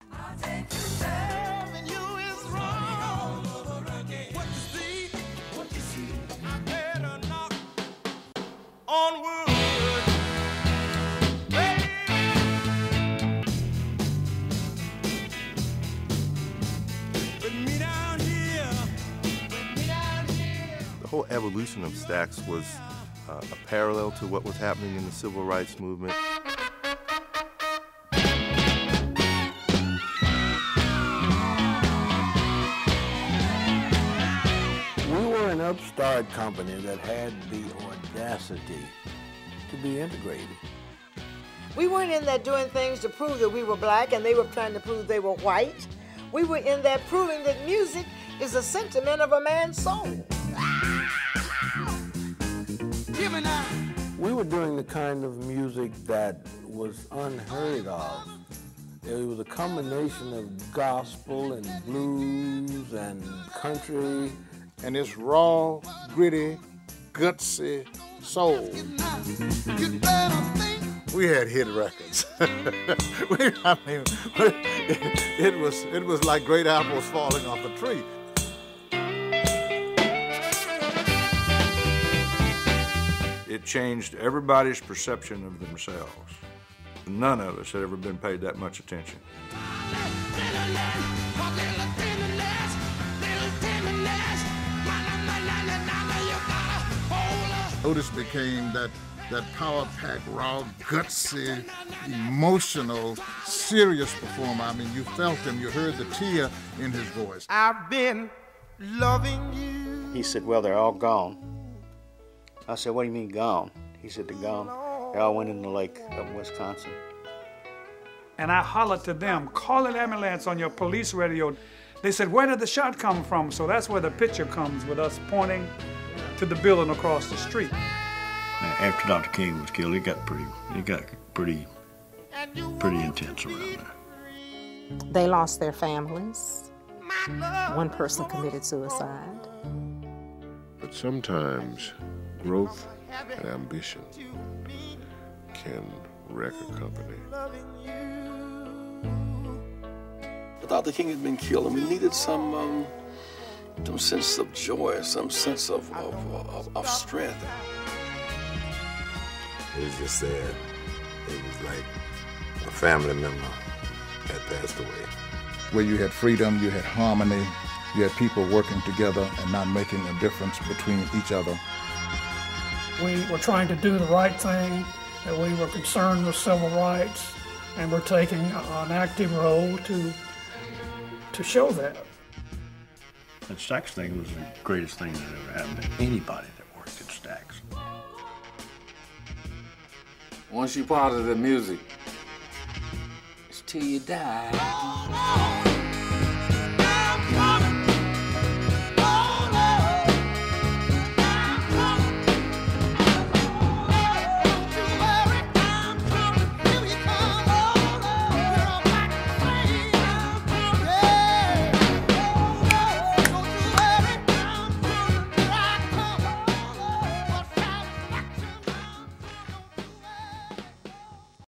The whole evolution of Stax was a parallel to what was happening in the civil rights movement. We were an upstart company that had the audacity to be integrated. We weren't in there doing things to prove that we were black and they were trying to prove they were white. We were in there proving that music is a sentiment of a man's soul. We were doing the kind of music that was unheard of. It was a combination of gospel and blues and country. And it's raw, gritty, gutsy soul. We had hit records. It was like great apples falling off a tree. It changed everybody's perception of themselves. None of us had ever been paid that much attention. Otis became that power-packed, raw, gutsy, emotional, serious performer. I mean, you felt him. You heard the tear in his voice. I've been loving you. He said, well, they're all gone. I said, what do you mean gone? He said, they're gone. They all went in the lake of Wisconsin. And I hollered to them, call an ambulance on your police radio. They said, where did the shot come from? So that's where the picture comes, with us pointing to the building across the street. After Dr. King was killed, it got pretty intense around there. They lost their families. One person committed suicide. But sometimes growth and ambition can wreck a company. But Dr. King had been killed, and we needed some sense of joy, some sense of strength. It was just sad. It was like a family member had passed away. Where you had freedom, you had harmony, you had people working together and not making a difference between each other. We were trying to do the right thing, that we were concerned with civil rights, and we're taking an active role to show that. The Stax thing was the greatest thing that ever happened to anybody that worked at Stax. Once you're part of the music, it's till you die.